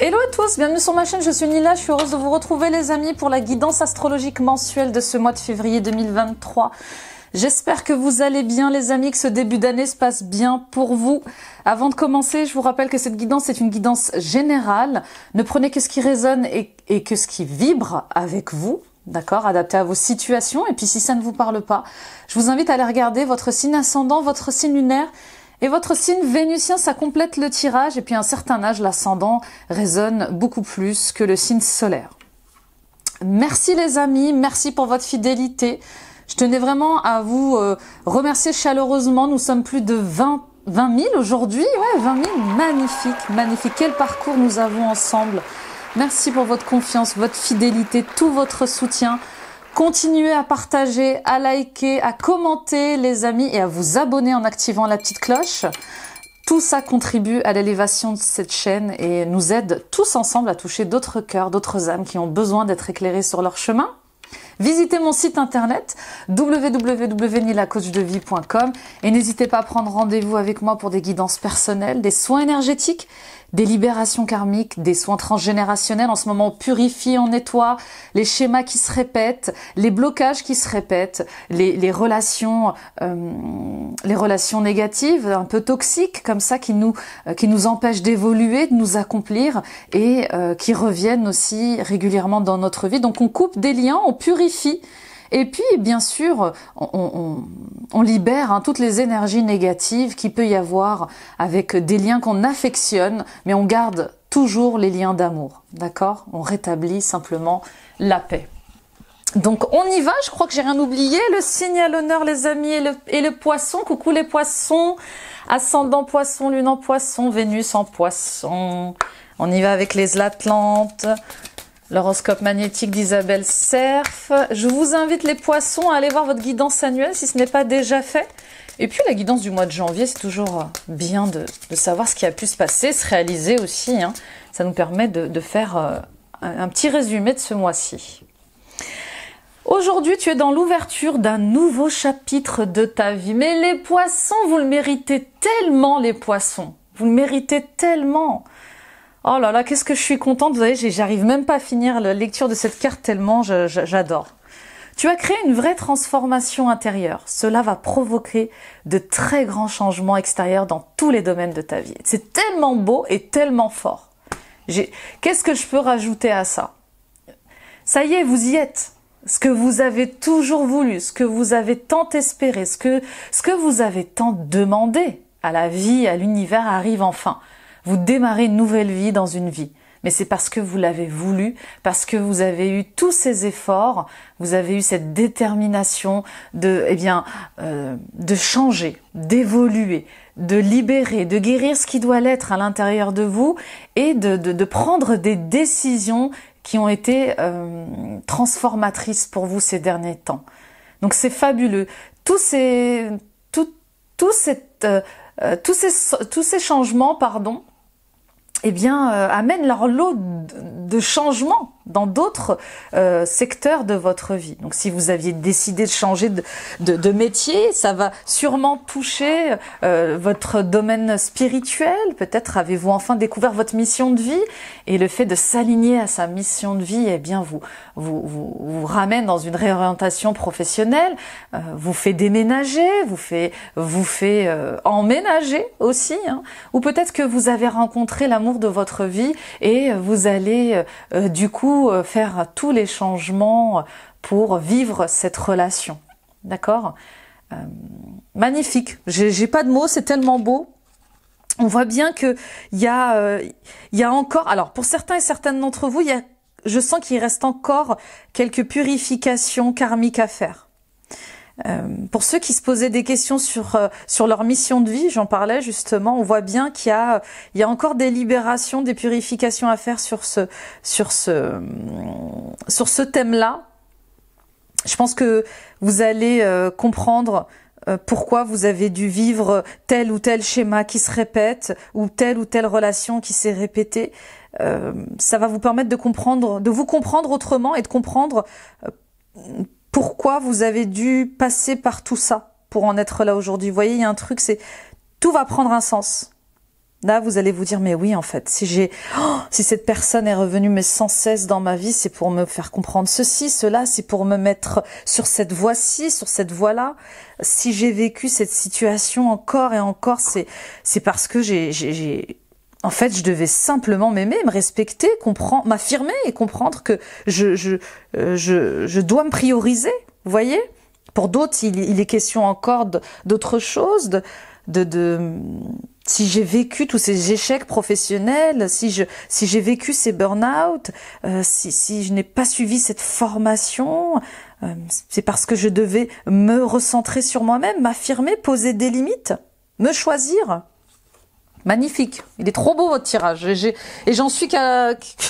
Hello à tous, bienvenue sur ma chaîne, je suis Nila, je suis heureuse de vous retrouver les amis pour la guidance astrologique mensuelle de ce mois de février 2023. J'espère que vous allez bien les amis, que ce début d'année se passe bien pour vous. Avant de commencer, je vous rappelle que cette guidance est une guidance générale. Ne prenez que ce qui résonne et que ce qui vibre avec vous, d'accord, adapté à vos situations. Et puis si ça ne vous parle pas, je vous invite à aller regarder votre signe ascendant, votre signe lunaire, et votre signe vénusien, ça complète le tirage. Et puis à un certain âge, l'ascendant résonne beaucoup plus que le signe solaire. Merci les amis, merci pour votre fidélité. Je tenais vraiment à vous remercier chaleureusement. Nous sommes plus de 20 000 aujourd'hui. Ouais, 20 000, magnifique, magnifique. Quel parcours nous avons ensemble. Merci pour votre confiance, votre fidélité, tout votre soutien. Continuez à partager, à liker, à commenter les amis et à vous abonner en activant la petite cloche. Tout ça contribue à l'élévation de cette chaîne et nous aide tous ensemble à toucher d'autres cœurs, d'autres âmes qui ont besoin d'être éclairées sur leur chemin. Visitez mon site internet www.nilacoachdevie.com et n'hésitez pas à prendre rendez-vous avec moi pour des guidances personnelles, des soins énergétiques, des libérations karmiques, des soins transgénérationnels. En ce moment, on purifie, on nettoie les schémas qui se répètent, les blocages qui se répètent, les relations négatives, un peu toxiques, comme ça, qui nous empêchent d'évoluer, de nous accomplir et qui reviennent aussi régulièrement dans notre vie. Donc, on coupe des liens, on purifie. Et puis, bien sûr, on libère toutes les énergies négatives qu'il peut y avoir avec des liens qu'on affectionne, mais on garde toujours les liens d'amour, d'accord? On rétablit simplement la paix. Donc, on y va, je crois que j'ai rien oublié. Le signe à l'honneur, les amis, et le poisson. Coucou les poissons, ascendant poisson, lune en poisson, Vénus en poisson. On y va avec les Atlantes. L'horoscope magnétique d'Isabelle Serf. Je vous invite les poissons à aller voir votre guidance annuelle si ce n'est pas déjà fait. Et puis la guidance du mois de janvier, c'est toujours bien de savoir ce qui a pu se passer, se réaliser aussi. Hein. Ça nous permet de faire un petit résumé de ce mois-ci. Aujourd'hui, tu es dans l'ouverture d'un nouveau chapitre de ta vie. Mais les poissons, vous le méritez tellement, les poissons. Vous le méritez tellement. Oh là là, qu'est-ce que je suis contente. Vous voyez, j'arrive même pas à finir la lecture de cette carte tellement j'adore. Tu as créé une vraie transformation intérieure. Cela va provoquer de très grands changements extérieurs dans tous les domaines de ta vie. C'est tellement beau et tellement fort. Qu'est-ce que je peux rajouter à ça? Ça y est, vous y êtes. Ce que vous avez toujours voulu, ce que vous avez tant espéré, ce que vous avez tant demandé à la vie, à l'univers arrive enfin. Vous démarrez une nouvelle vie dans une vie. Mais c'est parce que vous l'avez voulu, parce que vous avez eu tous ces efforts, vous avez eu cette détermination de changer, d'évoluer, de libérer, de guérir ce qui doit l'être à l'intérieur de vous et de prendre des décisions qui ont été transformatrices pour vous ces derniers temps. Donc c'est fabuleux. Tous ces changements, amènent leur lot de changements dans d'autres secteurs de votre vie. Donc si vous aviez décidé de changer de métier, ça va sûrement toucher votre domaine spirituel. Peut-être avez-vous enfin découvert votre mission de vie et le fait de s'aligner à sa mission de vie, vous ramène dans une réorientation professionnelle, vous fait déménager, vous fait emménager aussi, hein. Ou peut-être que vous avez rencontré l'amour de votre vie et vous allez du coup faire tous les changements pour vivre cette relation. D'accord? Magnifique. J'ai pas de mots, c'est tellement beau. On voit bien que il y a encore, alors pour certains et certaines d'entre vous, je sens qu'il reste encore quelques purifications karmiques à faire. Pour ceux qui se posaient des questions sur leur mission de vie, j'en parlais justement, on voit bien qu'il y a encore des libérations, des purifications à faire sur ce thème-là. Je pense que vous allez comprendre pourquoi vous avez dû vivre tel ou tel schéma qui se répète ou telle relation qui s'est répétée. Ça va vous permettre de vous comprendre autrement et de comprendre pourquoi vous avez dû passer par tout ça pour en être là aujourd'hui. Vous voyez, il y a un truc, c'est tout va prendre un sens. Là, vous allez vous dire, mais oui, en fait, si cette personne est revenue mais sans cesse dans ma vie, c'est pour me faire comprendre ceci, cela, c'est pour me mettre sur cette voie-ci, sur cette voie-là. Si j'ai vécu cette situation encore et encore, c'est parce que en fait, je devais simplement m'aimer, me respecter, comprendre, m'affirmer et comprendre que je dois me prioriser. Vous voyez? Pour d'autres, il est question encore d'autre chose, si j'ai vécu tous ces échecs professionnels, si j'ai vécu ces burn-out, si je n'ai pas suivi cette formation, c'est parce que je devais me recentrer sur moi-même, m'affirmer, poser des limites, me choisir. Magnifique, il est trop beau votre tirage. Et j'en suis qu'à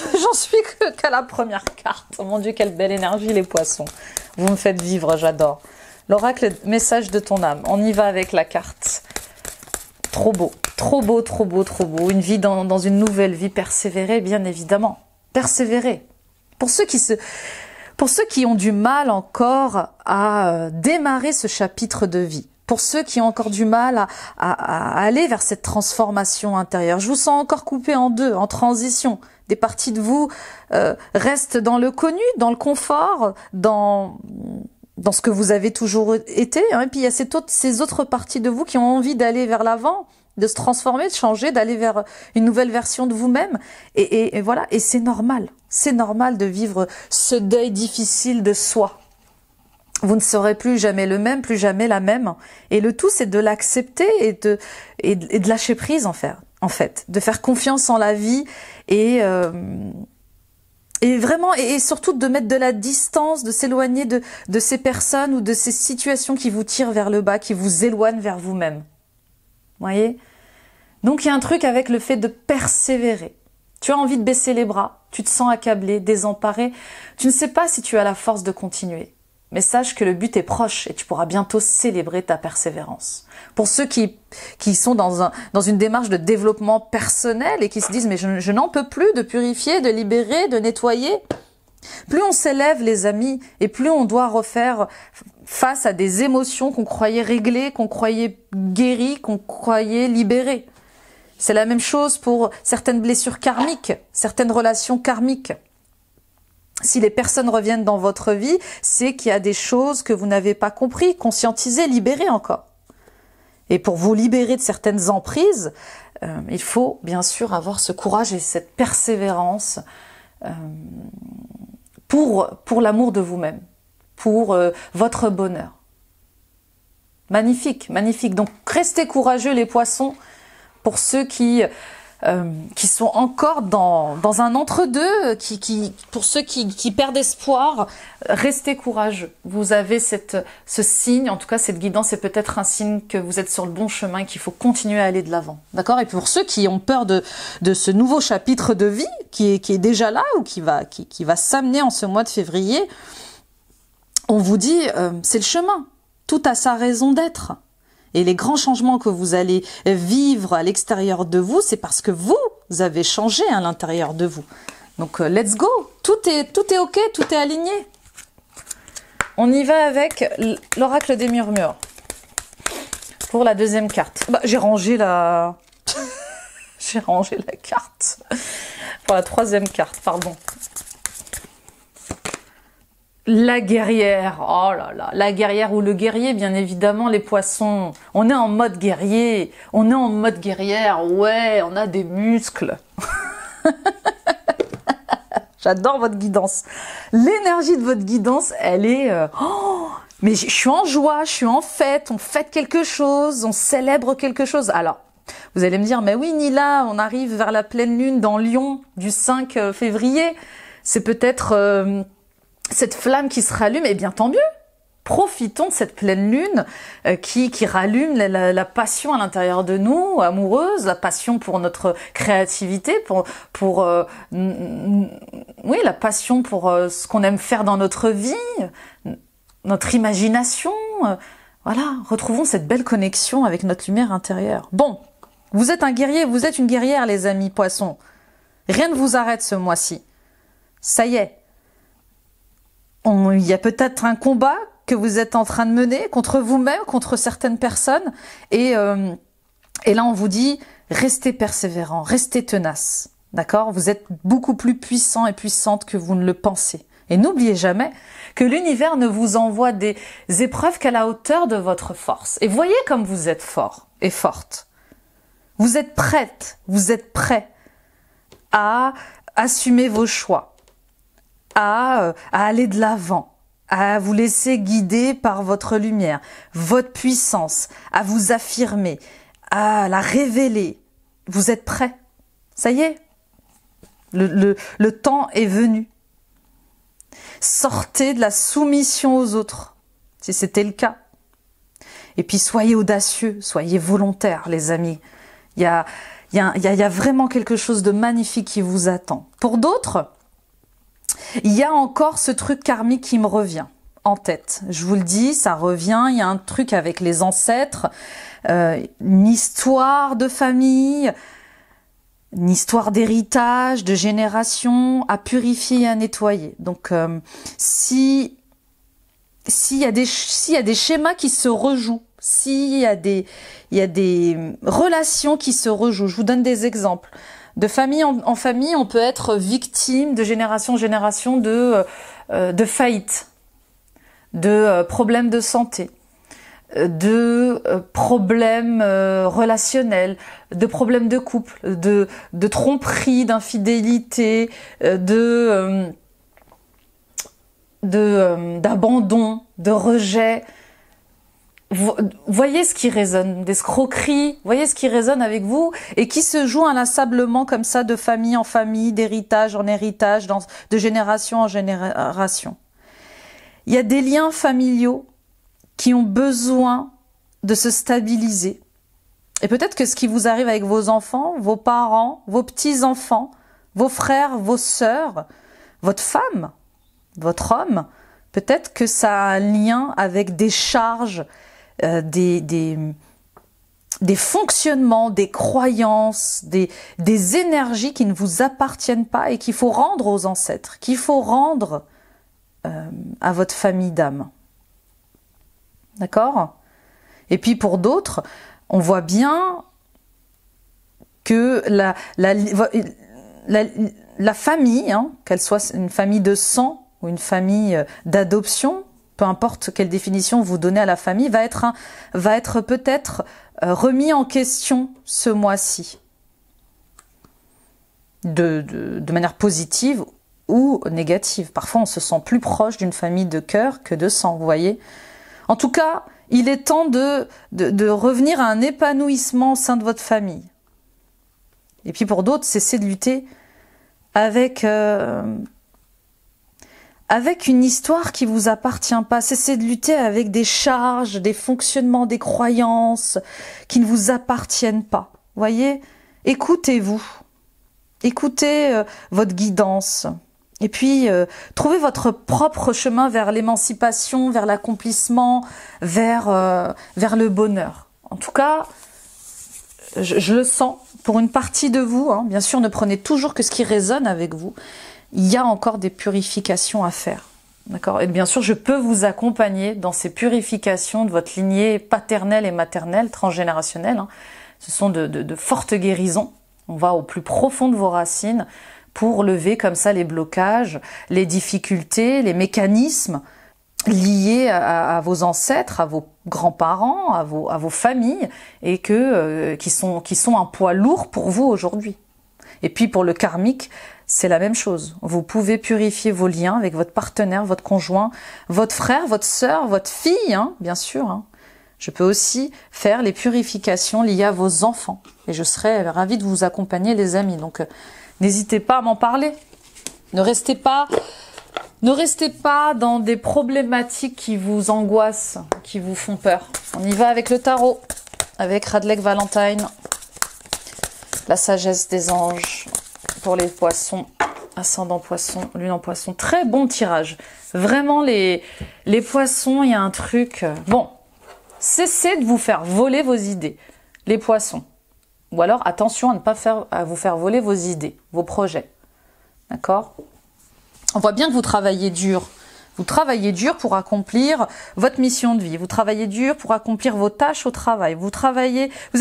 la première carte. Oh mon Dieu, quelle belle énergie les poissons. Vous me faites vivre, j'adore. L'oracle, message de ton âme. On y va avec la carte. Trop beau, trop beau, trop beau, trop beau. Une vie dans une nouvelle vie, persévérer, bien évidemment. Persévérer. Pour ceux qui ont du mal encore à démarrer ce chapitre de vie, pour ceux qui ont encore du mal à aller vers cette transformation intérieure, je vous sens encore coupé en deux, en transition. Des parties de vous restent dans le connu, dans le confort, dans ce que vous avez toujours été, hein. Et puis il y a ces autres parties de vous qui ont envie d'aller vers l'avant, de se transformer, de changer, d'aller vers une nouvelle version de vous-même. Et voilà, et c'est normal de vivre ce deuil difficile de soi. Vous ne serez plus jamais le même, plus jamais la même. Et le tout, c'est de l'accepter et de lâcher prise, en fait, de faire confiance en la vie et vraiment, et surtout de mettre de la distance, de s'éloigner de ces personnes ou de ces situations qui vous tirent vers le bas, qui vous éloignent vers vous-même. Vous voyez? Donc il y a un truc avec le fait de persévérer. Tu as envie de baisser les bras, tu te sens accablé, désemparé, tu ne sais pas si tu as la force de continuer. Mais sache que le but est proche et tu pourras bientôt célébrer ta persévérance. Pour ceux qui sont dans une démarche de développement personnel et qui se disent « mais je n'en peux plus de purifier, de libérer, de nettoyer », plus on s'élève, les amis, et plus on doit refaire face à des émotions qu'on croyait réglées, qu'on croyait guéries, qu'on croyait libérées. C'est la même chose pour certaines blessures karmiques, certaines relations karmiques. Si les personnes reviennent dans votre vie, c'est qu'il y a des choses que vous n'avez pas compris, conscientisées, libérées encore. Et pour vous libérer de certaines emprises, il faut bien sûr avoir ce courage et cette persévérance pour l'amour de vous-même, pour votre bonheur. Magnifique, magnifique. Donc restez courageux les poissons pour ceux qui sont encore dans un entre-deux, pour ceux qui perdent espoir, restez courageux. Vous avez ce signe, en tout cas cette guidance, c'est peut-être un signe que vous êtes sur le bon chemin et qu'il faut continuer à aller de l'avant. D'accord? Et pour ceux qui ont peur de ce nouveau chapitre de vie qui est déjà là ou qui va s'amener en ce mois de février, on vous dit c'est le chemin. Tout a sa raison d'être. Et les grands changements que vous allez vivre à l'extérieur de vous, c'est parce que vous avez changé à l'intérieur de vous. Donc, let's go. Tout est OK, tout est aligné. On y va avec l'oracle des murmures. Pour la deuxième carte. Bah, j'ai rangé la carte. Pour la troisième carte, pardon. La guerrière, oh là là, la guerrière ou le guerrier, bien évidemment, les poissons. On est en mode guerrier, on est en mode guerrière, ouais, on a des muscles. J'adore votre guidance. L'énergie de votre guidance, elle est... mais je suis en joie, je suis en fête, on fête quelque chose, on célèbre quelque chose. Alors, vous allez me dire, mais oui Nila, on arrive vers la pleine lune dans Lion du 5 février. C'est peut-être... cette flamme qui se rallume, eh bien tant mieux. Profitons de cette pleine lune qui rallume la passion à l'intérieur de nous, amoureuse, la passion pour notre créativité, oui, la passion pour ce qu'on aime faire dans notre vie, notre imagination. Voilà, retrouvons cette belle connexion avec notre lumière intérieure. Bon, vous êtes un guerrier, vous êtes une guerrière, les amis poissons. Rien ne vous arrête ce mois-ci. Ça y est. Il y a peut-être un combat que vous êtes en train de mener contre vous-même, contre certaines personnes. Et là, on vous dit, restez persévérant, restez tenace. D'accord? Vous êtes beaucoup plus puissant et puissante que vous ne le pensez. Et n'oubliez jamais que l'univers ne vous envoie des épreuves qu'à la hauteur de votre force. Et voyez comme vous êtes fort et forte. Vous êtes prête, vous êtes prêt à assumer vos choix, à aller de l'avant, à vous laisser guider par votre lumière, votre puissance, à vous affirmer, à la révéler. Vous êtes prêt. Ça y est. Le temps est venu. Sortez de la soumission aux autres, si c'était le cas. Et puis soyez audacieux, soyez volontaires, les amis. Il y a vraiment quelque chose de magnifique qui vous attend. Pour d'autres, il y a encore ce truc karmique qui me revient en tête. Je vous le dis, ça revient. Il y a un truc avec les ancêtres, une histoire de famille, une histoire d'héritage, de génération à purifier et à nettoyer. Donc, s'il y a des schémas qui se rejouent, s'il y a des relations qui se rejouent, je vous donne des exemples. De famille en famille, on peut être victime de génération en génération de faillite, de problèmes de santé, de problèmes relationnels, de problèmes de couple, de tromperie, d'infidélité, d'abandon, de rejet. Voyez ce qui résonne, d'escroquerie, voyez ce qui résonne avec vous et qui se joue inlassablement comme ça de famille en famille, d'héritage en héritage, de génération en génération. Il y a des liens familiaux qui ont besoin de se stabiliser. Et peut-être que ce qui vous arrive avec vos enfants, vos parents, vos petits-enfants, vos frères, vos sœurs, votre femme, votre homme, peut-être que ça a un lien avec des charges, des fonctionnements, des croyances, des énergies qui ne vous appartiennent pas et qu'il faut rendre aux ancêtres, qu'il faut rendre à votre famille d'âme. D'accord? Et puis pour d'autres, on voit bien que la famille, hein, qu'elle soit une famille de sang ou une famille d'adoption, peu importe quelle définition vous donnez à la famille, va être peut-être remis en question ce mois-ci, de manière positive ou négative. Parfois, on se sent plus proche d'une famille de cœur que de sang, vous voyez. En tout cas, il est temps de revenir à un épanouissement au sein de votre famille. Et puis pour d'autres, cessez de lutter avec une histoire qui vous appartient pas. Cessez de lutter avec des charges, des fonctionnements, des croyances qui ne vous appartiennent pas. Voyez, écoutez-vous, écoutez votre guidance. Et puis, trouvez votre propre chemin vers l'émancipation, vers l'accomplissement, vers le bonheur. En tout cas, je le sens pour une partie de vous. Hein, bien sûr, ne prenez toujours que ce qui résonne avec vous. Il y a encore des purifications à faire. D'accord? Et bien sûr, je peux vous accompagner dans ces purifications de votre lignée paternelle et maternelle, transgénérationnelle. Hein. Ce sont de fortes guérisons. On va au plus profond de vos racines pour lever comme ça les blocages, les difficultés, les mécanismes liés à vos ancêtres, à vos grands-parents, à vos familles, et qui sont un poids lourd pour vous aujourd'hui. Et puis pour le karmique, c'est la même chose. Vous pouvez purifier vos liens avec votre partenaire, votre conjoint, votre frère, votre sœur, votre fille, hein, bien sûr. Hein. Je peux aussi faire les purifications liées à vos enfants. Et je serai ravie de vous accompagner, les amis. Donc, n'hésitez pas à m'en parler. Ne restez pas dans des problématiques qui vous angoissent, qui vous font peur. On y va avec le tarot, avec Radleigh Valentine, la sagesse des anges pour les poissons, ascendant poisson, lune en poisson. Très bon tirage. Vraiment, les poissons, il y a un truc... Bon, cessez de vous faire voler vos idées, les poissons. Ou alors, attention à ne pas vous faire voler vos idées, vos projets. D'accord? On voit bien que vous travaillez dur. Vous travaillez dur pour accomplir votre mission de vie. Vous travaillez dur pour accomplir vos tâches au travail. Vous êtes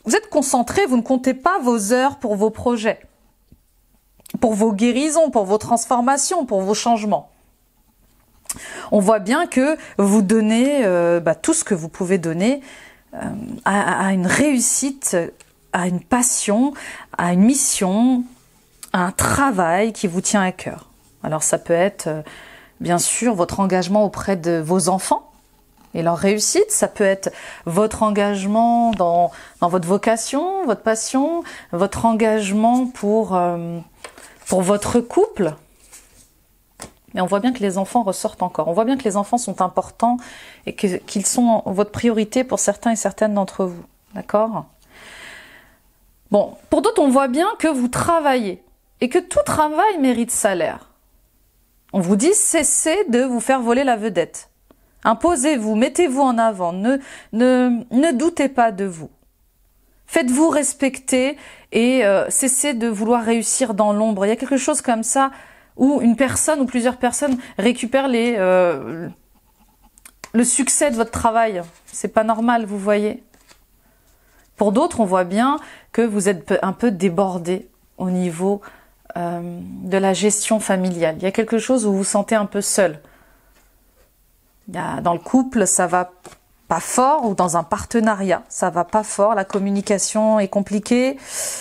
vous êtes concentré, vous ne comptez pas vos heures pour vos projets, pour vos guérisons, pour vos transformations, pour vos changements. On voit bien que vous donnez tout ce que vous pouvez donner à une réussite, à une passion, à une mission, à un travail qui vous tient à cœur. Alors ça peut être bien sûr votre engagement auprès de vos enfants et leur réussite, ça peut être votre engagement dans votre vocation, votre passion, votre engagement pour votre couple. Mais on voit bien que les enfants ressortent encore. On voit bien que les enfants sont importants et qu'ils sont votre priorité pour certains et certaines d'entre vous. D'accord ? Bon, pour d'autres, on voit bien que vous travaillez et que tout travail mérite salaire. On vous dit, cessez de vous faire voler la vedette. Imposez-vous, mettez-vous en avant, ne doutez pas de vous. Faites-vous respecter et cessez de vouloir réussir dans l'ombre. Il y a quelque chose comme ça où une personne ou plusieurs personnes récupèrent le succès de votre travail. C'est pas normal, vous voyez. Pour d'autres, on voit bien que vous êtes un peu débordé au niveau de la gestion familiale. Il y a quelque chose où vous vous sentez un peu seul. Dans le couple, ça va pas fort, ou dans un partenariat, ça va pas fort, la communication est compliquée.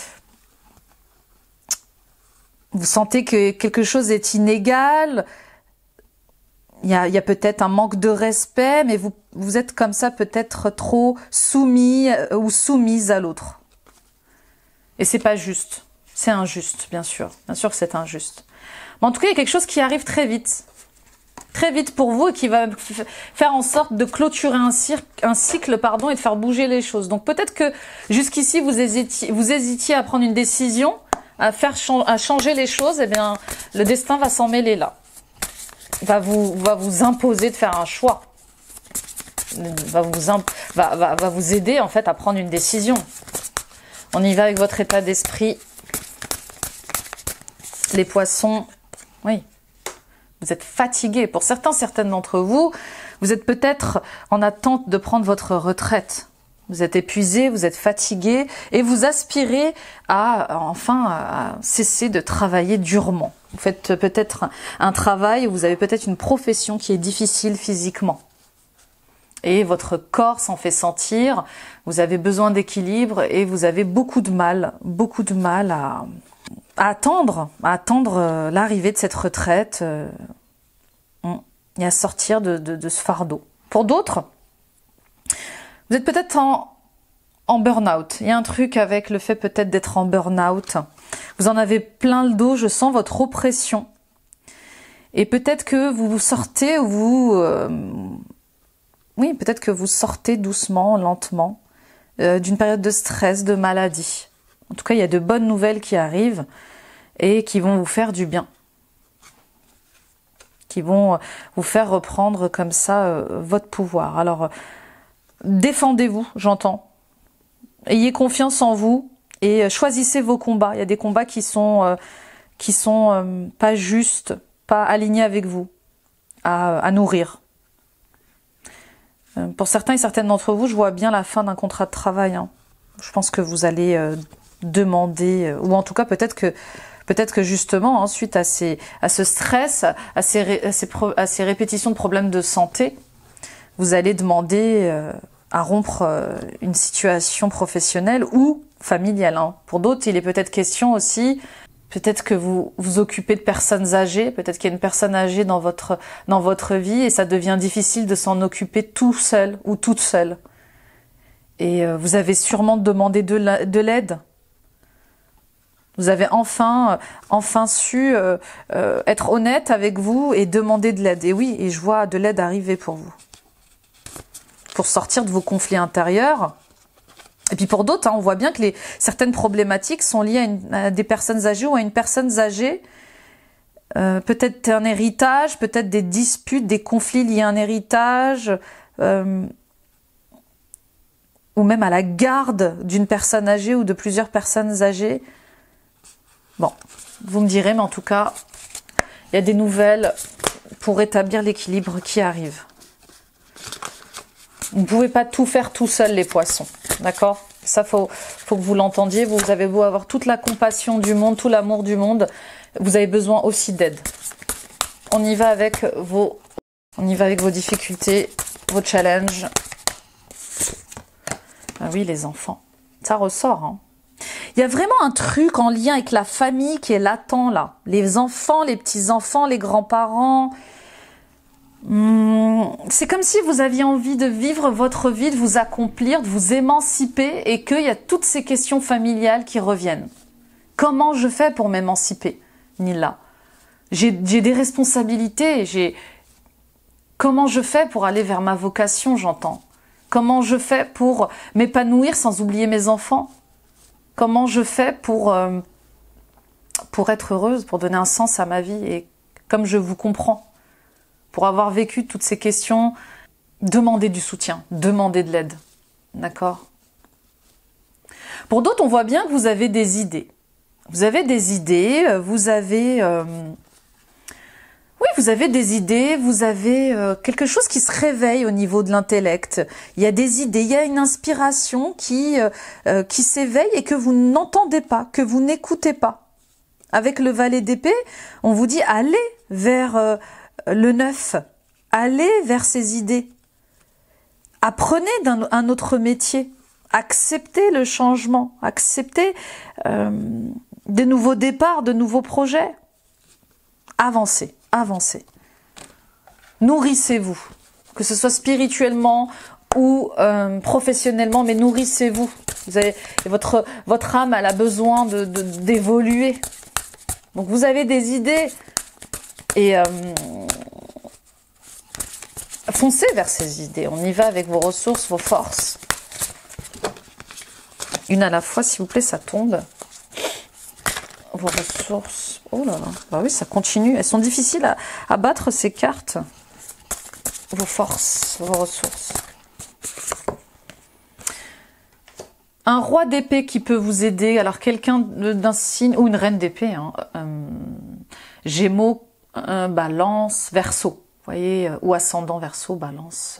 Vous sentez que quelque chose est inégal, il y a peut-être un manque de respect, mais vous êtes comme ça peut-être trop soumis ou soumise à l'autre. Et c'est pas juste, c'est injuste, bien sûr que c'est injuste. Mais en tout cas, il y a quelque chose qui arrive très vite pour vous et qui va faire en sorte de clôturer un cycle, et de faire bouger les choses. Donc peut-être que jusqu'ici vous hésitiez à prendre une décision, à changer les choses, eh bien le destin va s'en mêler là. Va vous imposer de faire un choix. Va vous aider en fait à prendre une décision. On y va avec votre état d'esprit. Les poissons, oui. Vous êtes fatigués. Pour certaines d'entre vous, vous êtes peut-être en attente de prendre votre retraite. Vous êtes épuisé, vous êtes fatigué et vous aspirez à cesser de travailler durement. Vous faites peut-être un travail, vous avez peut-être une profession qui est difficile physiquement. Et votre corps s'en fait sentir, vous avez besoin d'équilibre et vous avez beaucoup de mal à attendre l'arrivée de cette retraite et à sortir de ce fardeau. Pour d'autres, vous êtes peut-être en burn-out. Il y a un truc avec le fait peut-être d'être en burn-out. Vous en avez plein le dos, je sens votre oppression. Et peut-être que vous sortez, peut-être que vous sortez doucement, lentement, d'une période de stress, de maladie. En tout cas, il y a de bonnes nouvelles qui arrivent et qui vont vous faire du bien. Qui vont vous faire reprendre comme ça votre pouvoir. Alors, défendez-vous, j'entends. Ayez confiance en vous et choisissez vos combats. Il y a des combats qui sont pas justes, pas alignés avec vous, à nourrir. Pour certains et certaines d'entre vous, je vois bien la fin d'un contrat de travail. Je pense que vous allez demander, ou en tout cas peut-être que justement, suite à ce stress, à ces répétitions de problèmes de santé, vous allez demander à rompre une situation professionnelle ou familiale. Pour d'autres, il est peut-être question aussi, peut-être que vous vous occupez de personnes âgées, peut-être qu'il y a une personne âgée dans votre vie et ça devient difficile de s'en occuper tout seul ou toute seule. Et vous avez sûrement demandé de l'aide. Vous avez enfin su être honnête avec vous et demander de l'aide. Et oui, et je vois de l'aide arriver pour vous. Pour sortir de vos conflits intérieurs. Et puis pour d'autres, on voit bien que certaines problématiques sont liées à des personnes âgées ou à une personne âgée. Peut-être un héritage, peut-être des disputes, des conflits liés à un héritage, ou même à la garde d'une personne âgée ou de plusieurs personnes âgées. Bon, vous me direz, mais en tout cas, il y a des nouvelles pour rétablir l'équilibre qui arrivent. Vous ne pouvez pas tout faire tout seul, les poissons, d'accord ? Ça, faut faut que vous l'entendiez. Vous avez beau avoir toute la compassion du monde, tout l'amour du monde, vous avez besoin aussi d'aide. On y va avec vos difficultés, vos challenges. Ah oui, les enfants, ça ressort, hein. Il y a vraiment un truc en lien avec la famille qui est latent là. Les enfants, les petits-enfants, les grands-parents. C'est comme si vous aviez envie de vivre votre vie, de vous accomplir, de vous émanciper et qu'il y a toutes ces questions familiales qui reviennent. Comment je fais pour m'émanciper, Nila? J'ai des responsabilités, comment je fais pour aller vers ma vocation, j'entends. Comment je fais pour m'épanouir sans oublier mes enfants? Comment je fais pour être heureuse, pour donner un sens à ma vie? Et comme je vous comprends, pour avoir vécu toutes ces questions, demandez du soutien, demandez de l'aide. D'accord? Pour d'autres, on voit bien que vous avez des idées. Vous avez des idées, vous avez des idées, vous avez quelque chose qui se réveille au niveau de l'intellect. Il y a des idées, il y a une inspiration qui s'éveille et que vous n'entendez pas, que vous n'écoutez pas. Avec le valet d'épée, on vous dit allez vers le neuf, allez vers ces idées. Apprenez un autre métier, acceptez le changement, acceptez de nouveaux départs, de nouveaux projets. Avancez. Avancez. Nourrissez-vous, que ce soit spirituellement ou professionnellement, mais nourrissez-vous. Votre âme, elle a besoin d'évoluer. Donc vous avez des idées et foncez vers ces idées. On y va avec vos ressources, vos forces. Une à la fois, s'il vous plaît, ça tombe. Vos ressources. Oh là là. Bah oui, ça continue. Elles sont difficiles à battre, ces cartes. Vos forces, vos ressources. Un roi d'épée qui peut vous aider. Alors, quelqu'un d'un signe, ou une reine d'épée, hein, Gémeaux, Balance, Verseau. Vous voyez, ou ascendant Verseau, Balance,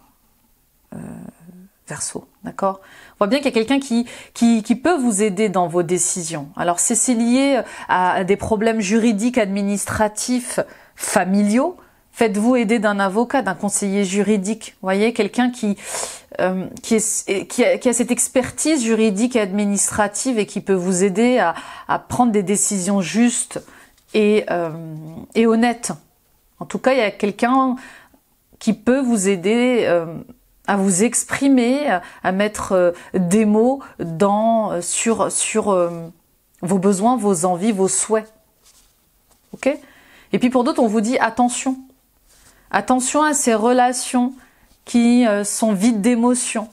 Verseau, d'accord? On voit bien qu'il y a quelqu'un qui peut vous aider dans vos décisions. Alors c'est lié à des problèmes juridiques, administratifs, familiaux. Faites-vous aider d'un avocat, d'un conseiller juridique. Vous voyez, quelqu'un qui a cette expertise juridique et administrative et qui peut vous aider à prendre des décisions justes et honnêtes. En tout cas, il y a quelqu'un qui peut vous aider à vous exprimer, à mettre des mots sur vos besoins, vos envies, vos souhaits. Ok? Et puis pour d'autres, on vous dit attention. Attention à ces relations qui sont vides d'émotions,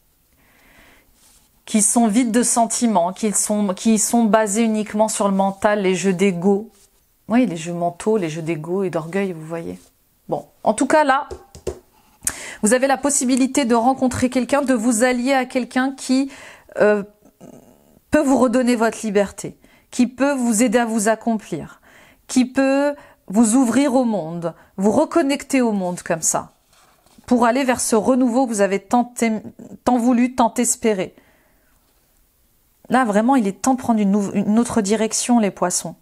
qui sont vides de sentiments, qui sont basées uniquement sur le mental, les jeux d'ego. Oui, les jeux mentaux, les jeux d'ego et d'orgueil, vous voyez. Bon, en tout cas là, vous avez la possibilité de rencontrer quelqu'un, de vous allier à quelqu'un qui peut vous redonner votre liberté, qui peut vous aider à vous accomplir, qui peut vous ouvrir au monde, vous reconnecter au monde comme ça, pour aller vers ce renouveau que vous avez tant voulu, tant espéré. Là, vraiment, il est temps de prendre une autre direction, les poissons.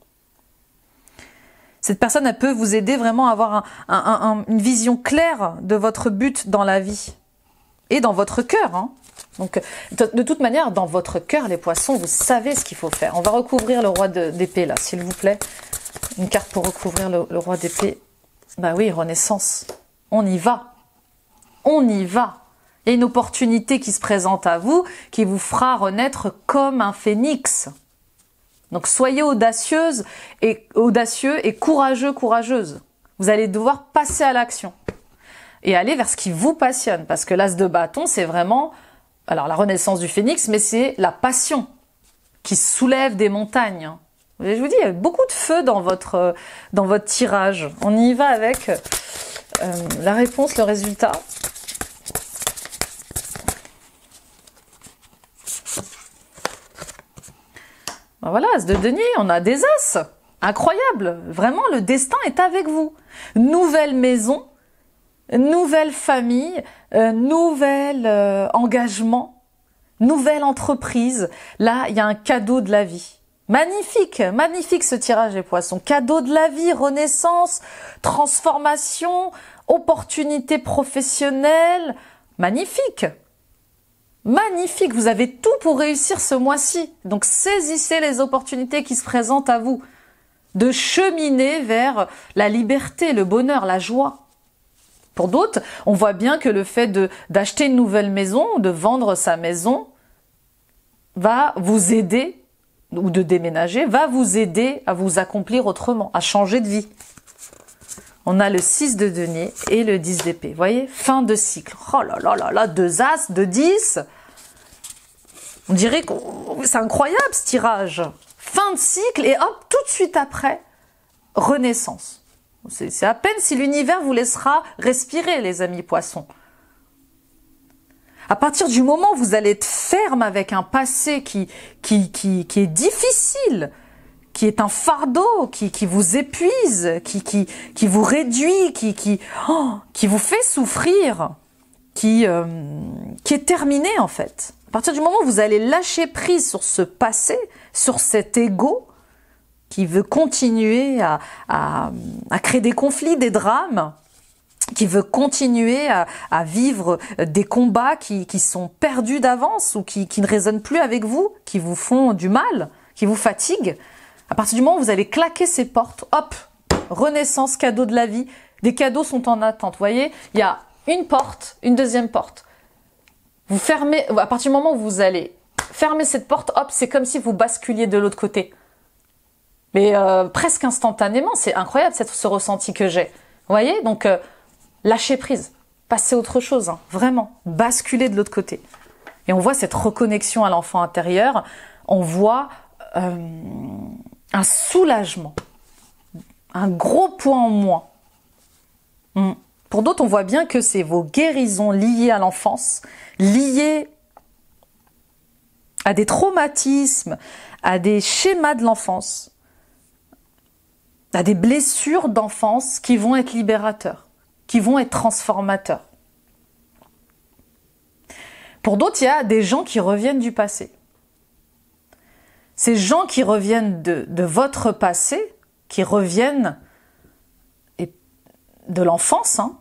Cette personne, elle peut vous aider vraiment à avoir une vision claire de votre but dans la vie et dans votre cœur. Hein. Donc, de toute manière, dans votre cœur, les poissons, vous savez ce qu'il faut faire. On va recouvrir le roi d'épée, là, s'il vous plaît. Une carte pour recouvrir le roi d'épée. Bah oui, renaissance. On y va. On y va. Il y a une opportunité qui se présente à vous, qui vous fera renaître comme un phénix. Donc soyez audacieux et courageux, courageuse. Vous allez devoir passer à l'action et aller vers ce qui vous passionne. Parce que l'as de bâton, c'est vraiment, alors la renaissance du phénix, mais c'est la passion qui soulève des montagnes. Et je vous dis, il y a beaucoup de feu dans votre tirage. On y va avec la réponse, le résultat. Ben voilà, as de denier, on a des as. Incroyable. Vraiment, le destin est avec vous. Nouvelle maison, nouvelle famille, nouvel engagement, nouvelle entreprise. Là, il y a un cadeau de la vie. Magnifique, magnifique ce tirage les poissons. Cadeau de la vie, renaissance, transformation, opportunité professionnelle. Magnifique. Magnifique, vous avez tout pour réussir ce mois-ci. Donc saisissez les opportunités qui se présentent à vous. De cheminer vers la liberté, le bonheur, la joie. Pour d'autres, on voit bien que le fait d'acheter une nouvelle maison, de vendre sa maison, va vous aider, ou de déménager, va vous aider à vous accomplir autrement, à changer de vie. On a le 6 de denier et le 10 d'épée. Vous voyez, fin de cycle. Oh là là là là, 2 as, 2 10. On dirait que c'est incroyable ce tirage. Fin de cycle et hop, tout de suite après, renaissance. C'est à peine si l'univers vous laissera respirer, les amis poissons. À partir du moment où vous allez être ferme avec un passé qui est difficile, qui est un fardeau, qui vous épuise, qui vous réduit, qui vous fait souffrir, qui est terminé en fait. À partir du moment où vous allez lâcher prise sur ce passé, sur cet ego qui veut continuer à créer des conflits, des drames, qui veut continuer à vivre des combats qui sont perdus d'avance ou qui ne résonnent plus avec vous, qui vous font du mal, qui vous fatiguent. À partir du moment où vous allez claquer ces portes, hop, renaissance, cadeau de la vie. Des cadeaux sont en attente. Vous voyez, il y a une porte, une deuxième porte. Vous fermez, à partir du moment où vous allez fermer cette porte, hop, c'est comme si vous basculiez de l'autre côté. Mais presque instantanément, c'est incroyable ce ressenti que j'ai. Vous voyez, donc lâchez prise, passez à autre chose, hein, vraiment, basculez de l'autre côté. Et on voit cette reconnexion à l'enfant intérieur, on voit un soulagement, un gros poids en moins. Pour d'autres, on voit bien que c'est vos guérisons liées à l'enfance, liées à des traumatismes, à des schémas de l'enfance, à des blessures d'enfance qui vont être libérateurs, qui vont être transformateurs. Pour d'autres, il y a des gens qui reviennent du passé. Ces gens qui reviennent de votre passé, qui reviennent de l'enfance, hein,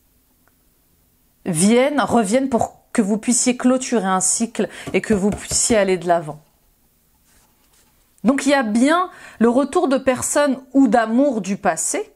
reviennent pour que vous puissiez clôturer un cycle et que vous puissiez aller de l'avant. Donc il y a bien le retour de personnes ou d'amour du passé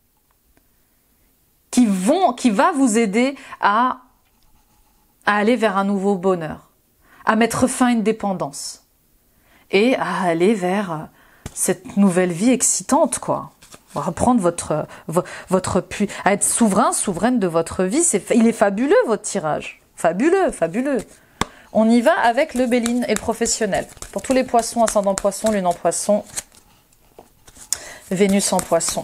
qui va vous aider à aller vers un nouveau bonheur, à mettre fin à une dépendance et à aller vers cette nouvelle vie excitante, quoi. Reprendre votre à être souveraine de votre vie. Il est fabuleux votre tirage, fabuleux, fabuleux. On y va avec le Béline et le professionnel. Pour tous les poissons, ascendant poisson, lune en poisson, Vénus en poisson.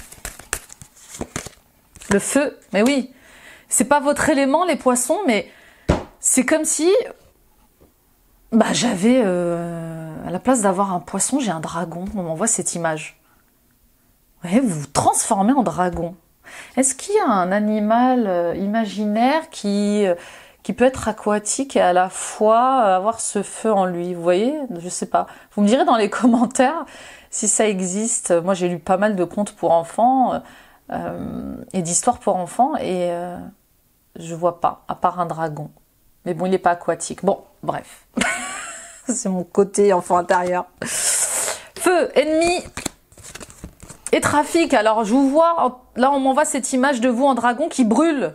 Le feu, mais oui, c'est pas votre élément les poissons, mais c'est comme si j'avais, à la place d'avoir un poisson, j'ai un dragon. On m'envoie cette image. Ouais, vous vous transformez en dragon. Est-ce qu'il y a un animal imaginaire qui peut être aquatique et à la fois avoir ce feu en lui? Vous voyez? Je sais pas. Vous me direz dans les commentaires si ça existe. Moi, j'ai lu pas mal de contes pour enfants et d'histoires pour enfants et je vois pas, à part un dragon. Mais bon, il n'est pas aquatique. Bon, bref. C'est mon côté enfant intérieur. Feu, ennemi et trafic. Alors, je vous vois, là, on m'envoie cette image de vous en dragon qui brûle.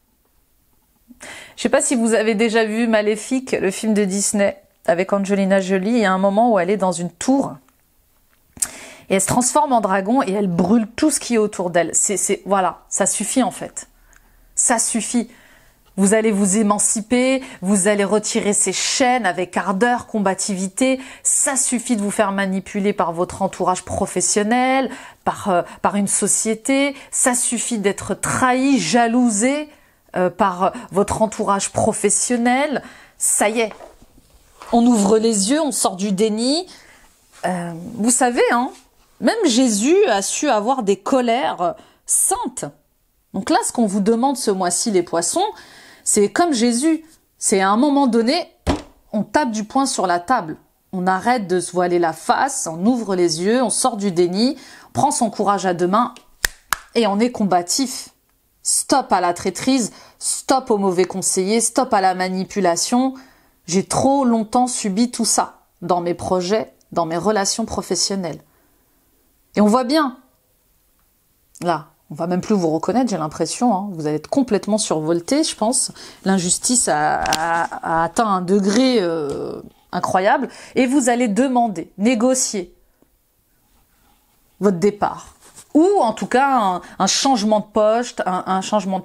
Je sais pas si vous avez déjà vu Maléfique, le film de Disney, avec Angelina Jolie. Il y a un moment où elle est dans une tour et elle se transforme en dragon et elle brûle tout ce qui est autour d'elle. Voilà, ça suffit en fait. Ça suffit. Vous allez vous émanciper, vous allez retirer ces chaînes avec ardeur, combativité. Ça suffit de vous faire manipuler par votre entourage professionnel, par une société. Ça suffit d'être trahi, jalousé par votre entourage professionnel. Ça y est, on ouvre les yeux, on sort du déni. Vous savez, hein, même Jésus a su avoir des colères saintes. Donc là, ce qu'on vous demande ce mois-ci, les poissons, c'est comme Jésus. C'est à un moment donné, on tape du poing sur la table. On arrête de se voiler la face, on ouvre les yeux, on sort du déni, on prend son courage à deux mains et on est combatif. Stop à la traîtrise, stop aux mauvais conseillers, stop à la manipulation. J'ai trop longtemps subi tout ça dans mes projets, dans mes relations professionnelles. Et on voit bien, là, on va même plus vous reconnaître, j'ai l'impression, hein. Vous allez être complètement survolté, je pense. L'injustice a atteint un degré incroyable. Et vous allez demander, négocier votre départ. Ou en tout cas un changement de poste, un changement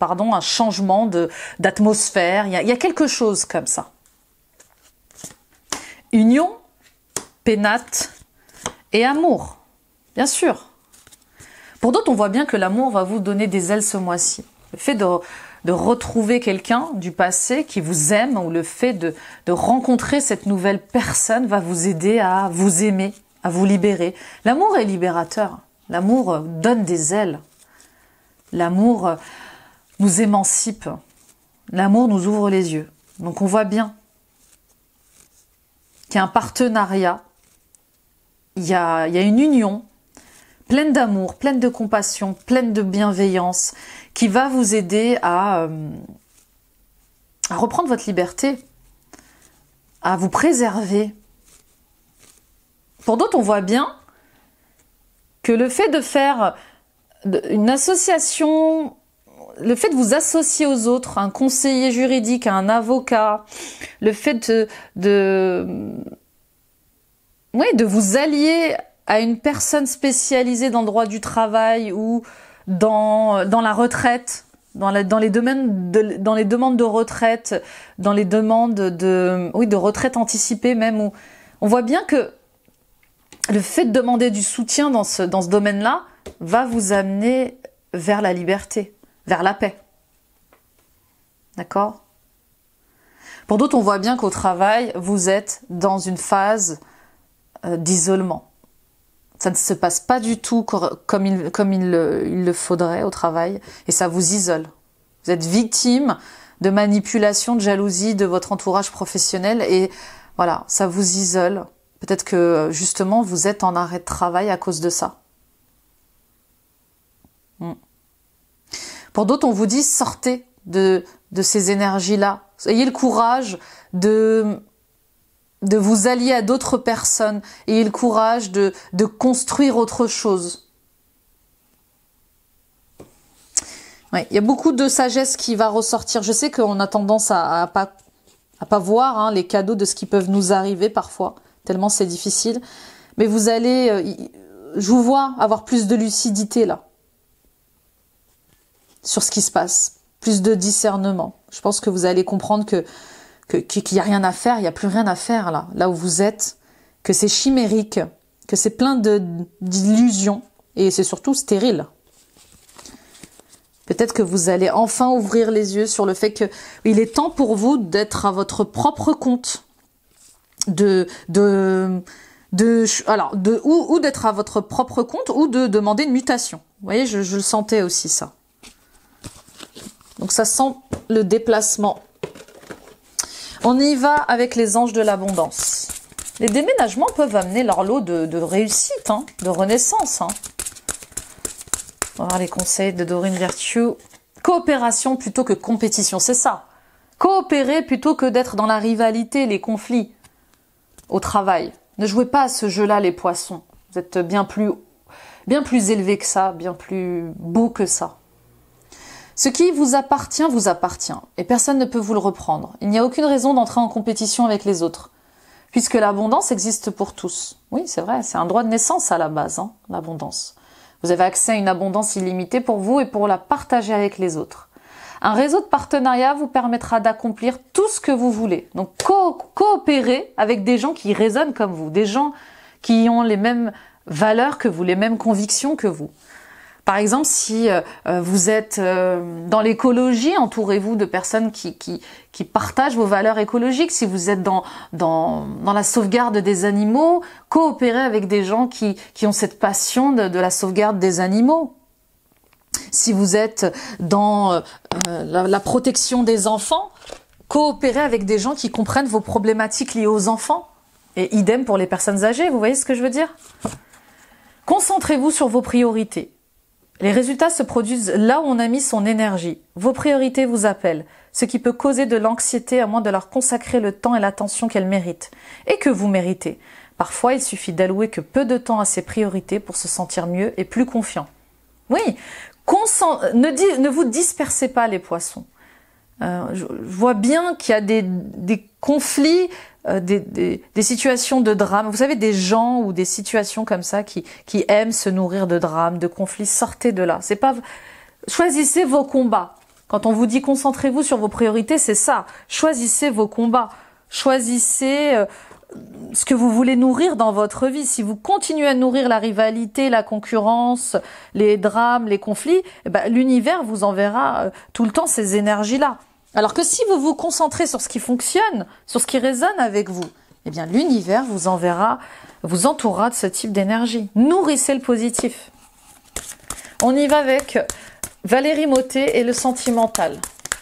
d'atmosphère. Il y a quelque chose comme ça. Union, pénate et amour, bien sûr. Pour d'autres, on voit bien que l'amour va vous donner des ailes ce mois-ci. Le fait de retrouver quelqu'un du passé qui vous aime, ou le fait de rencontrer cette nouvelle personne va vous aider à vous aimer, à vous libérer. L'amour est libérateur. L'amour donne des ailes. L'amour nous émancipe. L'amour nous ouvre les yeux. Donc on voit bien qu'il y a un partenariat, il y a une union pleine d'amour, pleine de compassion, pleine de bienveillance, qui va vous aider à reprendre votre liberté, à vous préserver. Pour d'autres, on voit bien que le fait de faire une association, le fait de vous associer aux autres, un conseiller juridique, un avocat, le fait de vous allier à une personne spécialisée dans le droit du travail ou dans la retraite, dans les demandes de retraite, dans les demandes de retraite anticipée même, où on voit bien que le fait de demander du soutien dans ce domaine-là va vous amener vers la liberté, vers la paix. D'accord ? Pour d'autres, on voit bien qu'au travail, vous êtes dans une phase d'isolement. Ça ne se passe pas du tout comme il le faudrait au travail, et ça vous isole. Vous êtes victime de manipulation, de jalousie de votre entourage professionnel, et voilà, ça vous isole. Peut-être que justement vous êtes en arrêt de travail à cause de ça. Pour d'autres, on vous dit sortez de ces énergies-là. Ayez le courage de vous allier à d'autres personnes. Ayez le courage de construire autre chose. Ouais, il y a beaucoup de sagesse qui va ressortir. Je sais qu'on a tendance à pas voir les cadeaux de ce qui peuvent nous arriver parfois, tellement c'est difficile. Mais vous allez, je vous vois avoir plus de lucidité là, sur ce qui se passe, plus de discernement. Je pense que vous allez comprendre qu'il n'y a rien à faire, il n'y a plus rien à faire là où vous êtes, que c'est chimérique, que c'est plein d'illusions, et c'est surtout stérile. Peut-être que vous allez enfin ouvrir les yeux sur le fait qu'il est temps pour vous d'être à votre propre compte, ou d'être à votre propre compte, ou de demander une mutation. Vous voyez, je le sentais aussi ça. Donc ça sent le déplacement. On y va avec les anges de l'abondance. Les déménagements peuvent amener leur lot de réussite, de renaissance. On va voir les conseils de Dorine Virtue. Coopération plutôt que compétition, c'est ça. Coopérer plutôt que d'être dans la rivalité, les conflits au travail. Ne jouez pas à ce jeu-là, les poissons. Vous êtes bien plus élevés que ça, bien plus beaux que ça. Ce qui vous appartient et personne ne peut vous le reprendre. Il n'y a aucune raison d'entrer en compétition avec les autres, puisque l'abondance existe pour tous. Oui, c'est vrai, c'est un droit de naissance à la base, l'abondance. Vous avez accès à une abondance illimitée pour vous et pour la partager avec les autres. Un réseau de partenariat vous permettra d'accomplir tout ce que vous voulez. Donc coopérez avec des gens qui raisonnent comme vous, des gens qui ont les mêmes valeurs que vous, les mêmes convictions que vous. Par exemple, si vous êtes dans l'écologie, entourez-vous de personnes qui partagent vos valeurs écologiques. Si vous êtes dans la sauvegarde des animaux, coopérez avec des gens qui ont cette passion de la sauvegarde des animaux. Si vous êtes dans la protection des enfants, coopérer avec des gens qui comprennent vos problématiques liées aux enfants. Et idem pour les personnes âgées, vous voyez ce que je veux dire? Concentrez-vous sur vos priorités. Les résultats se produisent là où on a mis son énergie. Vos priorités vous appellent, ce qui peut causer de l'anxiété à moins de leur consacrer le temps et l'attention qu'elles méritent, et que vous méritez. Parfois, il suffit d'allouer que peu de temps à ces priorités pour se sentir mieux et plus confiant. Oui, ne vous dispersez pas les poissons. Je vois bien qu'il y a des conflits, des situations de drame. Vous savez, des gens ou des situations comme ça qui aiment se nourrir de drames, de conflits. Sortez de là. C'est pas. Choisissez vos combats. Quand on vous dit concentrez-vous sur vos priorités, c'est ça. Choisissez vos combats. Choisissez ce que vous voulez nourrir dans votre vie. Si vous continuez à nourrir la rivalité, la concurrence, les drames, les conflits, eh ben, l'univers vous enverra tout le temps ces énergies-là. Alors que si vous vous concentrez sur ce qui fonctionne, sur ce qui résonne avec vous, eh bien l'univers vous enverra, vous entourera de ce type d'énergie. Nourrissez le positif. On y va avec Valérie Mottet et le sentimental.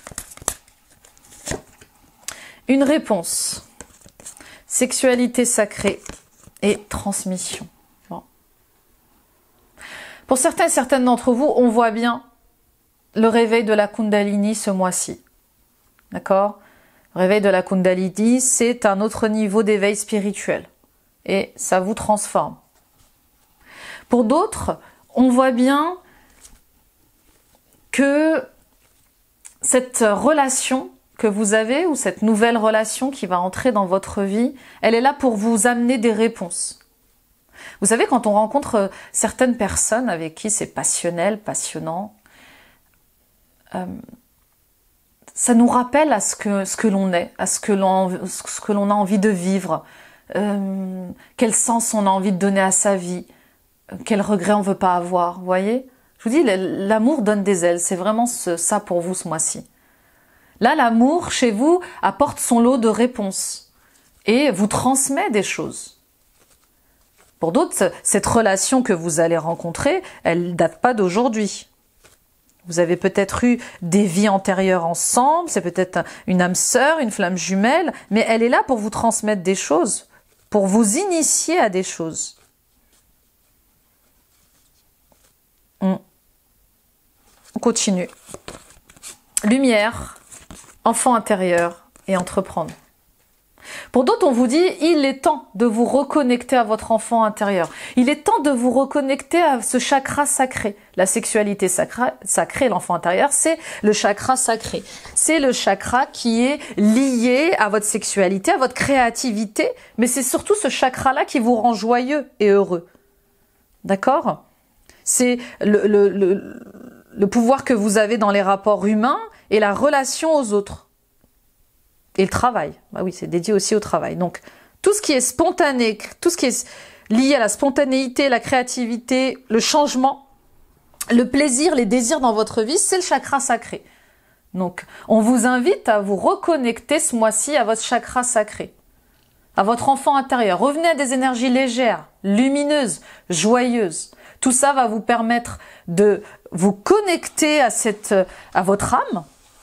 Une réponse. Sexualité sacrée et transmission. Bon. Pour certains et certaines d'entre vous, on voit bien le réveil de la Kundalini ce mois-ci. D'accord? Le réveil de la Kundalini, c'est un autre niveau d'éveil spirituel. Et ça vous transforme. Pour d'autres, on voit bien que cette relation que vous avez, ou cette nouvelle relation qui va entrer dans votre vie, elle est là pour vous amener des réponses. Vous savez, quand on rencontre certaines personnes avec qui c'est passionnel, passionnant, ça nous rappelle à ce que l'on est, à ce que l'on a envie de vivre, quel sens on a envie de donner à sa vie, quel regret on veut pas avoir, vous voyez? Je vous dis, l'amour donne des ailes, c'est vraiment ça pour vous ce mois-ci. Là, l'amour, chez vous, apporte son lot de réponses et vous transmet des choses. Pour d'autres, cette relation que vous allez rencontrer, elle ne date pas d'aujourd'hui. Vous avez peut-être eu des vies antérieures ensemble, c'est peut-être une âme sœur, une flamme jumelle, mais elle est là pour vous transmettre des choses, pour vous initier à des choses. On continue. Lumière, enfant intérieur et entreprendre. Pour d'autres, on vous dit, il est temps de vous reconnecter à votre enfant intérieur. Il est temps de vous reconnecter à ce chakra sacré. La sexualité sacrée, l'enfant intérieur, c'est le chakra sacré. C'est le chakra qui est lié à votre sexualité, à votre créativité, mais c'est surtout ce chakra-là qui vous rend joyeux et heureux. D'accord? C'est le pouvoir que vous avez dans les rapports humains et la relation aux autres. Et le travail. Bah oui, c'est dédié aussi au travail. Donc, tout ce qui est spontané, tout ce qui est lié à la spontanéité, la créativité, le changement, le plaisir, les désirs dans votre vie, c'est le chakra sacré. Donc, on vous invite à vous reconnecter ce mois-ci à votre chakra sacré, à votre enfant intérieur. Revenez à des énergies légères, lumineuses, joyeuses. Tout ça va vous permettre de vous connecter à votre âme,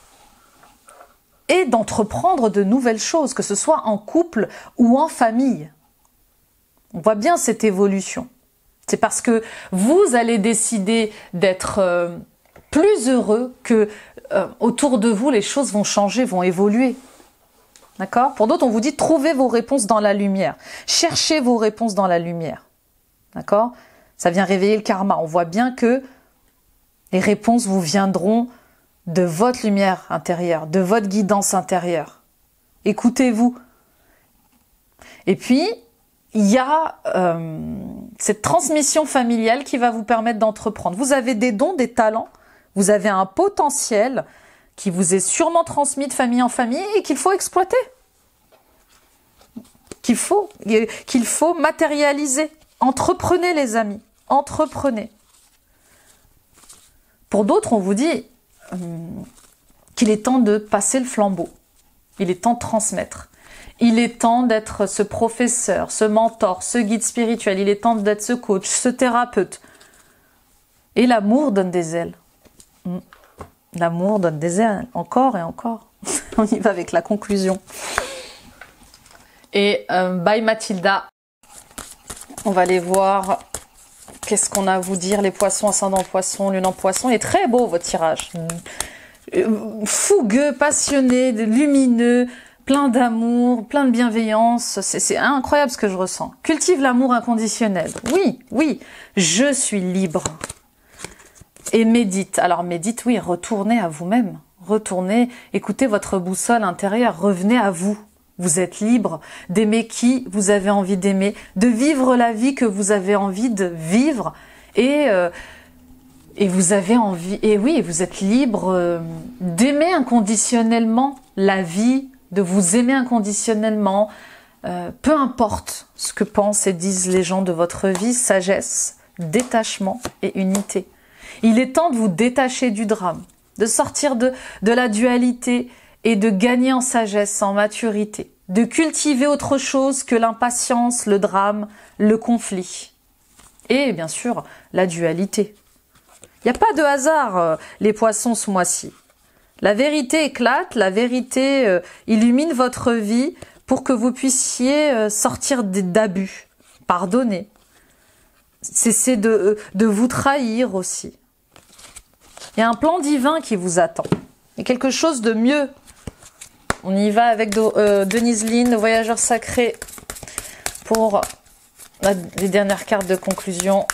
et d'entreprendre de nouvelles choses, que ce soit en couple ou en famille. On voit bien cette évolution. C'est parce que vous allez décider d'être plus heureux que autour de vous, les choses vont changer, vont évoluer. D'accord? Pour d'autres, on vous dit trouvez vos réponses dans la lumière. Cherchez vos réponses dans la lumière. D'accord? Ça vient réveiller le karma. On voit bien que les réponses vous viendront de votre lumière intérieure, de votre guidance intérieure. Écoutez-vous. Et puis, il y a cette transmission familiale qui va vous permettre d'entreprendre. Vous avez des dons, des talents, vous avez un potentiel qui vous est sûrement transmis de famille en famille et qu'il faut exploiter. Qu'il faut matérialiser. Entreprenez les amis, entreprenez. Pour d'autres, on vous dit qu'il est temps de passer le flambeau. Il est temps de transmettre. Il est temps d'être ce professeur, ce mentor, ce guide spirituel. Il est temps d'être ce coach, ce thérapeute. Et l'amour donne des ailes. L'amour donne des ailes, encore et encore. On y va avec la conclusion. Et bye Mathilda. On va aller voir qu'est-ce qu'on a à vous dire, les poissons, ascendant poisson, lune en poisson. Il est très beau votre tirage. Fougueux, passionné, lumineux, plein d'amour, plein de bienveillance. C'est incroyable ce que je ressens. Cultive l'amour inconditionnel. Oui, oui, je suis libre. Et médite. Alors médite, oui, retournez à vous-même. Retournez, écoutez votre boussole intérieure, revenez à vous. Vous êtes libre d'aimer qui vous avez envie d'aimer, de vivre la vie que vous avez envie de vivre et vous avez envie, et oui, vous êtes libre d'aimer inconditionnellement la vie, de vous aimer inconditionnellement, peu importe ce que pensent et disent les gens de votre vie, sagesse, détachement et unité. Il est temps de vous détacher du drame, de sortir de la dualité et de gagner en sagesse, en maturité, de cultiver autre chose que l'impatience, le drame, le conflit. Et bien sûr, la dualité. Il n'y a pas de hasard, les poissons, ce mois-ci. La vérité éclate, la vérité illumine votre vie pour que vous puissiez sortir d'abus, pardonner, cesser de vous trahir aussi. Il y a un plan divin qui vous attend. Il y a quelque chose de mieux. On y va avec Denise Lynn, le voyageur sacré, pour les dernières cartes de conclusion.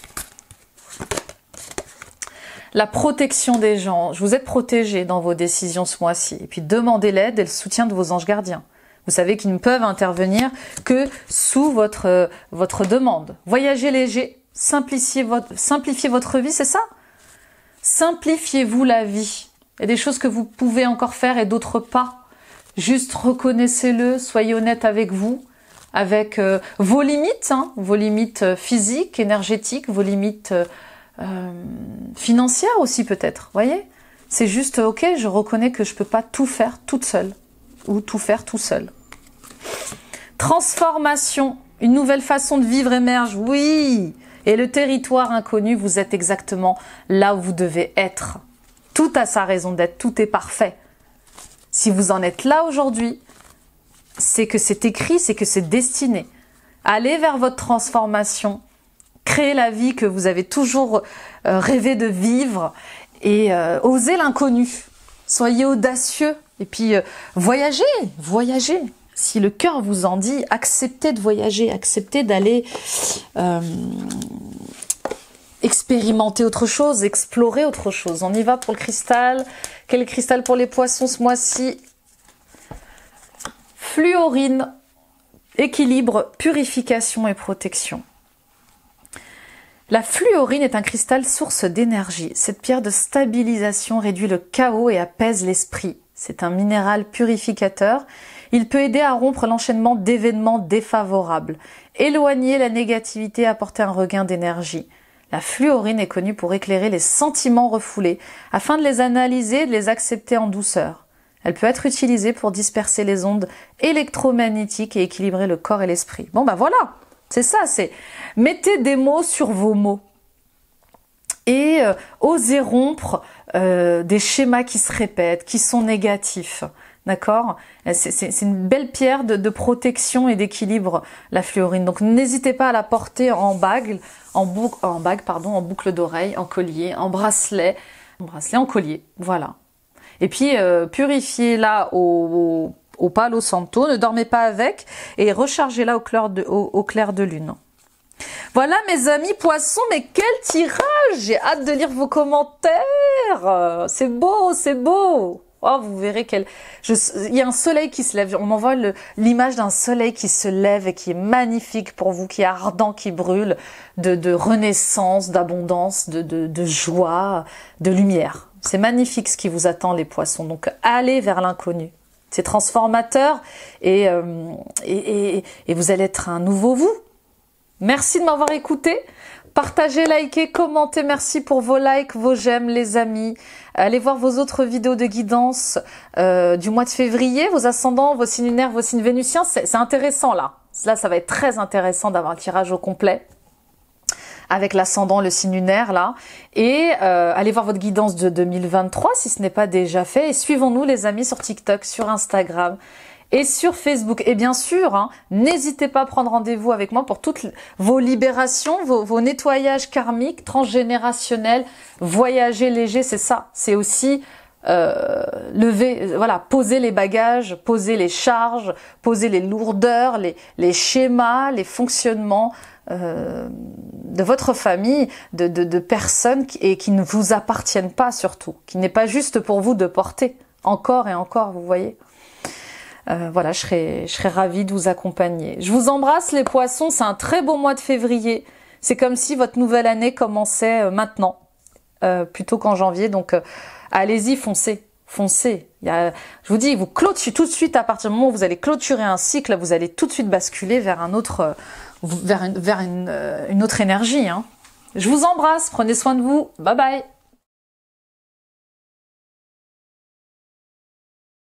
La protection des gens. Vous êtes protégé dans vos décisions ce mois-ci. Et puis demandez l'aide et le soutien de vos anges gardiens. Vous savez qu'ils ne peuvent intervenir que sous votre demande. Voyagez léger, simplifiez votre vie, c'est ça? Simplifiez-vous la vie. Il y a des choses que vous pouvez encore faire et d'autres pas. Juste reconnaissez-le, soyez honnête avec vous, avec vos limites, vos limites physiques, énergétiques, vos limites financières aussi peut-être, voyez? C'est juste, ok, je reconnais que je peux pas tout faire toute seule, ou tout faire tout seul. Transformation, une nouvelle façon de vivre émerge, oui! Et le territoire inconnu, vous êtes exactement là où vous devez être. Tout a sa raison d'être, tout est parfait. Si vous en êtes là aujourd'hui, c'est que c'est écrit, c'est que c'est destiné. Allez vers votre transformation, créez la vie que vous avez toujours rêvé de vivre et osez l'inconnu. Soyez audacieux et puis voyagez. Si le cœur vous en dit, acceptez de voyager, acceptez d'aller expérimenter autre chose, explorer autre chose. On y va pour le cristal. Quel cristal pour les poissons ce mois-ci? Fluorine, équilibre, purification et protection. La fluorine est un cristal source d'énergie. Cette pierre de stabilisation réduit le chaos et apaise l'esprit. C'est un minéral purificateur. Il peut aider à rompre l'enchaînement d'événements défavorables, éloigner la négativité, apporter un regain d'énergie. La fluorine est connue pour éclairer les sentiments refoulés, afin de les analyser et de les accepter en douceur. Elle peut être utilisée pour disperser les ondes électromagnétiques et équilibrer le corps et l'esprit. Bon ben voilà, c'est ça, c'est mettez des mots sur vos mots. Et osez rompre des schémas qui se répètent, qui sont négatifs. D'accord? C'est une belle pierre de protection et d'équilibre, la fluorine. Donc n'hésitez pas à la porter en bague, en boucle d'oreille, en collier, en bracelet, en collier. Voilà. Et puis purifiez-la au Palo Santo, ne dormez pas avec et rechargez-la au clair de lune. Voilà mes amis poissons, mais quel tirage! J'ai hâte de lire vos commentaires. C'est beau, c'est beau. Oh, vous verrez il y a un soleil qui se lève. On m'envoie l'image d'un soleil qui se lève et qui est magnifique pour vous, qui est ardent, qui brûle, de renaissance, d'abondance, de joie, de lumière. C'est magnifique ce qui vous attend les poissons. Donc allez vers l'inconnu. C'est transformateur et vous allez être un nouveau vous. Merci de m'avoir écouté. Partagez, likez, commentez. Merci pour vos likes, vos j'aime, les amis. Allez voir vos autres vidéos de guidance du mois de février, vos ascendants, vos signes lunaires, vos signes vénusiens. C'est intéressant là. Là, ça va être très intéressant d'avoir le tirage au complet. avec l'ascendant, le signe lunaire là. Et allez voir votre guidance de 2023 si ce n'est pas déjà fait. Et suivons-nous les amis sur TikTok, sur Instagram et sur Facebook. Et bien sûr, hein, n'hésitez pas à prendre rendez-vous avec moi pour toutes vos libérations, vos nettoyages karmiques, transgénérationnels, voyager léger, c'est ça. C'est aussi poser les bagages, poser les charges, poser les lourdeurs, les schémas, les fonctionnements de votre famille, de personnes qui ne vous appartiennent pas surtout, qui n'est pas juste pour vous de porter encore et encore, vous voyez. Voilà, je serais ravie de vous accompagner. Je vous embrasse les poissons, c'est un très beau mois de février. C'est comme si votre nouvelle année commençait maintenant, plutôt qu'en janvier. Donc allez-y, foncez. Je vous dis, vous clôturez tout de suite, à partir du moment où vous allez clôturer un cycle, vous allez tout de suite basculer vers un autre, vers une autre énergie. Hein. Je vous embrasse, prenez soin de vous. Bye bye.